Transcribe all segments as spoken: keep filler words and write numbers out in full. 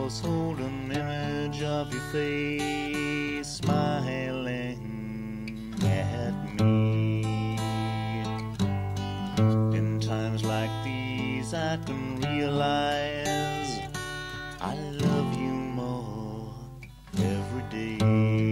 walls hold an image of your face smiling at me. In times like these I can realize I love you more every day.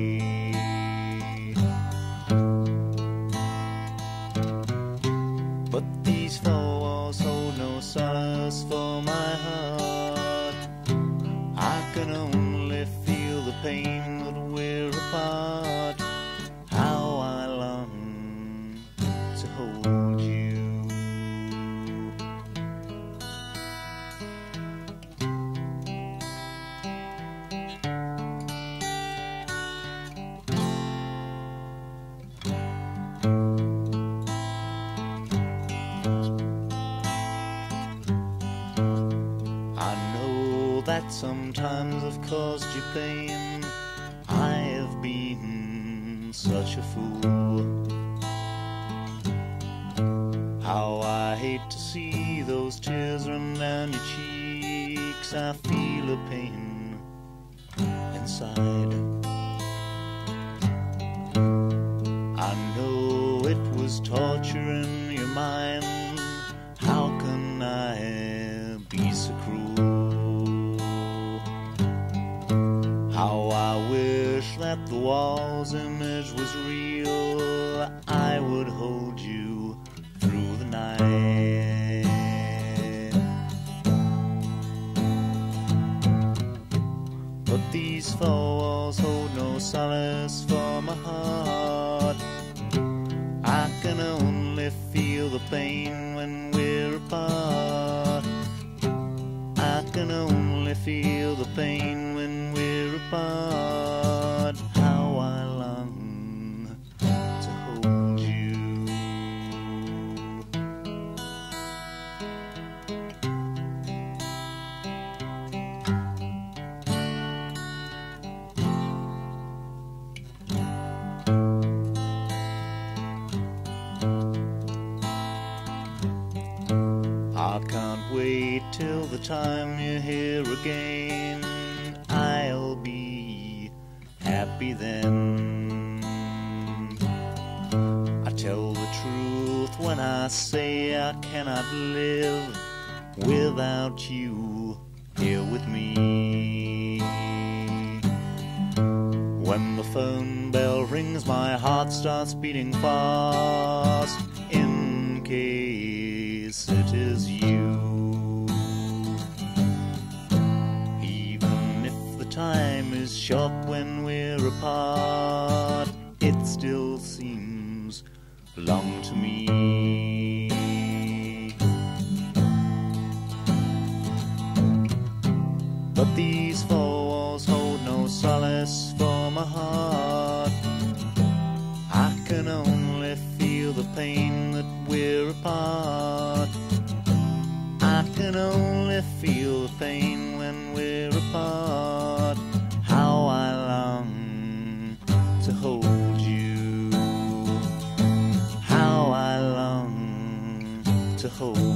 But these four walls hold no solace for my heart. I can only feel the pain that we're apart. How I long to hold you. That sometimes I've caused you pain. I have been such a fool. How I hate to see those tears run down your cheeks. I feel a pain inside. I know it was torture in your mind. How can I be so cruel? How I wish that the wall's image was real. I would hold you through the night. But these four walls hold no solace for my heart. I can only feel the pain when we're apart. I can only feel the pain when we're apart. How I long to hold you. I can't wait till the time you're here again. I'll be happy then. I tell the truth when I say I cannot live without you here with me. When the phone bell rings, my heart starts beating fast, in case it is you. Time is short when we're apart. It still seems long to me. But these four walls hold no solace for my heart. I can only feel the pain that we're apart. I can only feel the pain when we're apart. How I long to hold you. How I long to hold you.